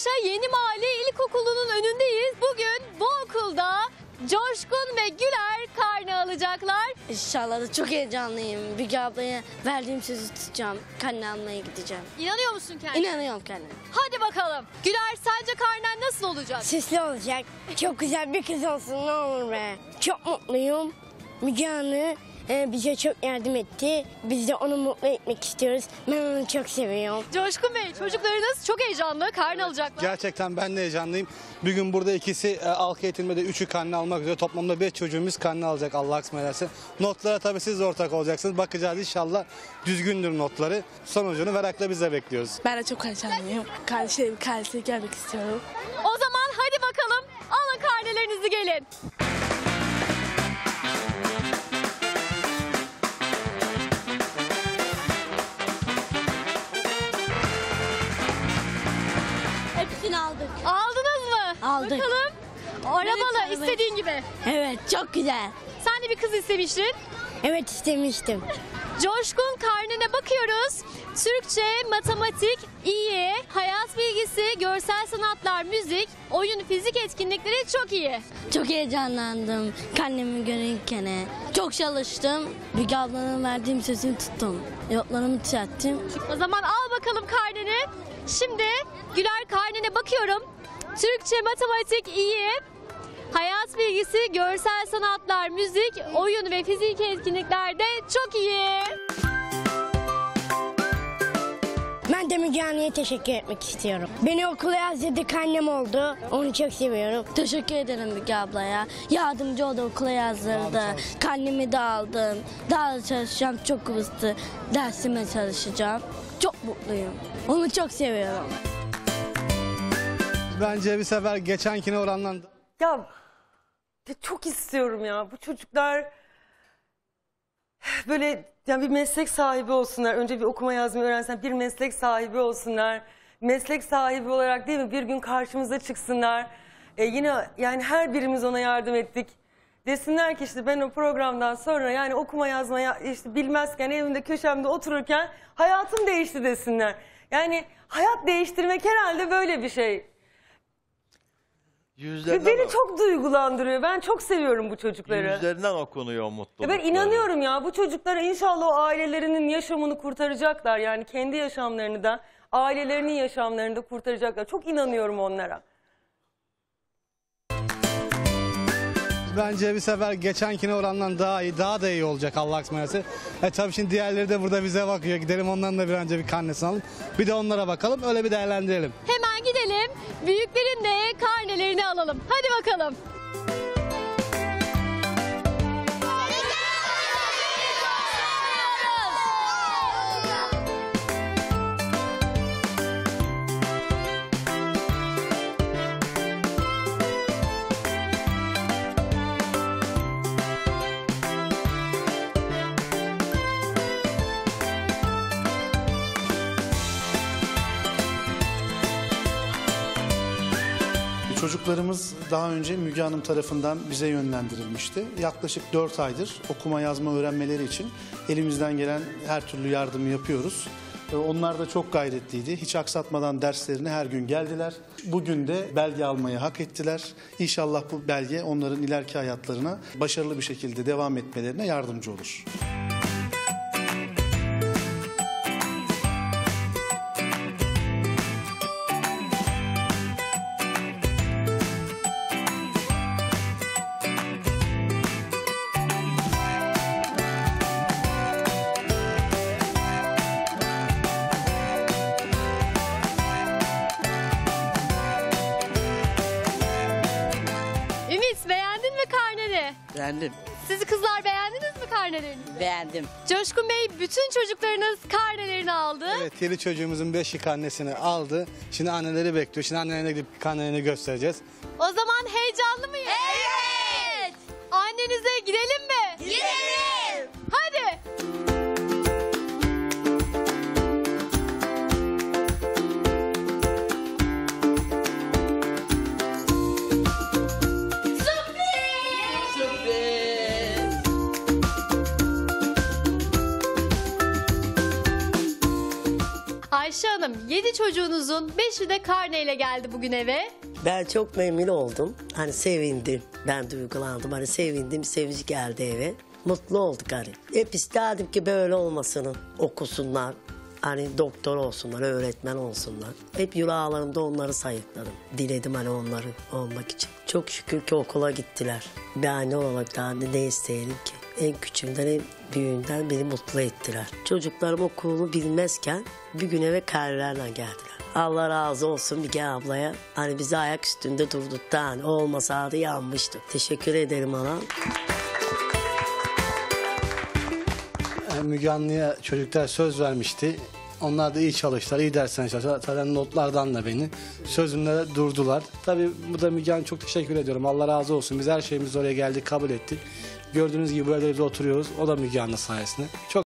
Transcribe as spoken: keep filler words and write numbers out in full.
Paşa Yeni Mahalle İlkokulu'nun önündeyiz. Bugün bu okulda Coşkun ve Güler karne alacaklar. İnşallah da çok heyecanlıyım. Bilge ablaya verdiğim sözü tutacağım. Karne almaya gideceğim. İnanıyor musun kendine? İnanıyorum kendime. Hadi bakalım. Güler, sence karnen nasıl olacak? Süslü olacak. Çok güzel bir kız olsun, ne olur be. Çok mutluyum. Müge Hanım e, bize çok yardım etti. Biz de onu mutlu etmek istiyoruz. Ben onu çok seviyorum. Coşkun Bey, çocuklarınız çok heyecanlı. Karne alacaklar. Gerçekten ben de heyecanlıyım. Bir gün burada ikisi e, halk eğitimde de üçü karne almak üzere. Toplamda beş çocuğumuz karne alacak Allah kısmet ederse. Notlara tabii siz de ortak olacaksınız. Bakacağız inşallah düzgündür notları. Sonucunu merakla biz de bekliyoruz. Ben de çok heyecanlıyım. Kardeşlerim, kardeşlerim gelmek istiyorum. O zaman hadi bakalım. Alın karnelerinizi, gelin. Hepsini aldık. Aldınız mı? Aldık. Bakalım. Arabalı, Evet, istediğin gibi. Evet, çok güzel. Sen de bir kız istemiştin. Evet, istemiştim. Coşkun karnine bakıyoruz. Türkçe, matematik iyi, hayat bilgisi, görsel sanatlar, müzik, oyun, fizik etkinlikleri çok iyi. Çok heyecanlandım karnemi görürken. Çok çalıştım. Bilge ablanın verdiğim sözünü tuttum. Notlarımı düzelttim. O zaman al bakalım karneni. Şimdi Güler karnine bakıyorum. Türkçe, matematik iyi, hayat bilgisi, görsel sanatlar, müzik, oyun ve fizik etkinliklerde çok iyi. Ben de Müge Hanım'a teşekkür etmek istiyorum. Beni okula yazdırdı, karnem oldu. Onu çok seviyorum. Teşekkür ederim Müge ablaya. Yardımcı oldu, okula yazdırdı. Karnemi de aldım. Daha da çalışacağım, çok hızlı. Dersime çalışacağım. Çok mutluyum. Onu çok seviyorum. Bence bir sefer geçenkine oranla... Ya, ya çok istiyorum ya. Bu çocuklar böyle yani bir meslek sahibi olsunlar. Önce bir okuma yazmayı öğrensinler. Bir meslek sahibi olsunlar. Meslek sahibi olarak değil mi bir gün karşımıza çıksınlar. Ee, yine yani her birimiz ona yardım ettik. Desinler ki işte ben o programdan sonra yani okuma yazmaya işte bilmezken evimde köşemde otururken hayatım değişti desinler. Yani hayat değiştirmek herhalde böyle bir şey. Ve beni çok duygulandırıyor. Ben çok seviyorum bu çocukları. Yüzlerinden okunuyor mutluluk. Ben inanıyorum ya bu çocuklara inşallah o ailelerinin yaşamını kurtaracaklar. Yani kendi yaşamlarını da ailelerinin yaşamlarını da kurtaracaklar. Çok inanıyorum onlara. Bence bir sefer geçenkine oranla daha iyi, daha da iyi olacak Allah kısmet ederse. E tabii şimdi diğerleri de burada bize bakıyor. Gidelim onların da bir önce bir karnesini alalım. Bir de onlara bakalım, öyle bir değerlendirelim. Hemen gidelim. Büyüklerin de karnelerini alalım. Hadi bakalım. Çocuklarımız daha önce Müge Hanım tarafından bize yönlendirilmişti. Yaklaşık dört aydır okuma yazma öğrenmeleri için elimizden gelen her türlü yardımı yapıyoruz. Onlar da çok gayretliydi. Hiç aksatmadan derslerine her gün geldiler. Bugün de belge almayı hak ettiler. İnşallah bu belge onların ileriki hayatlarına başarılı bir şekilde devam etmelerine yardımcı olur. Ümit, beğendin mi karneni? Beğendim. Siz kızlar beğendiniz mi karnelerini? Beğendim. Coşkun Bey, bütün çocuklarınız karnelerini aldı. Evet, yedi çocuğumuzun beşi karnesini aldı. Şimdi anneleri bekliyor. Şimdi annelerine gidip karnelerini göstereceğiz. O zaman heyecanlı mıyız? Evet. Annenize gidelim mi? Gidelim. Hadi. Ayşe Hanım, yedi çocuğunuzun beşi de karneyle geldi bugün eve. Ben çok memnun oldum. Hani sevindim. Ben duygulandım. Hani sevindim. Sevinç geldi eve. Mutlu olduk hani. Hep isterdim ki böyle olmasını. Okusunlar. Hani doktor olsunlar, öğretmen olsunlar. Hep yüreğimde onları sayıkladım. Diledim hani onları olmak için. Çok şükür ki okula gittiler. Bir anne olarak daha ne isteyelim ki? En küçüğümden en büyüğümden beni mutlu ettiler. Çocuklarım okulunu bilmezken bir gün eve karnelerle geldiler. Allah razı olsun Müge ablaya. Hani bizi ayak üstünde durdukta hani olmasaydı yanmıştık. Teşekkür ederim ana. Müge Anlı'ya çocuklar söz vermişti. Onlar da iyi çalıştılar, iyi dersler çalıştılar. Zaten notlardan da beni sözümle durdular. Tabii bu da Müge Hanım'a çok teşekkür ediyorum. Allah razı olsun. Biz her şeyimizi oraya geldik, kabul ettik. Gördüğünüz gibi böyle evde oturuyoruz. O da Müge Anlı sayesinde. Çok